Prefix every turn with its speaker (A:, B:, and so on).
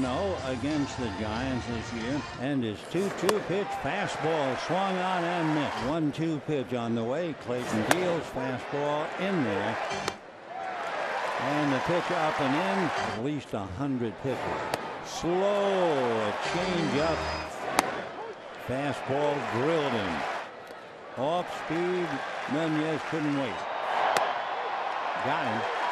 A: 2-0 against the Giants this year. And his 2-2 pitch fastball swung on and missed. 1-2 pitch on the way. Clayton deals fastball in there. And the pitch up and in. At least 100 pitches. Slow. A change up. Fastball drilled in. Off speed. Nunez couldn't wait. Got him.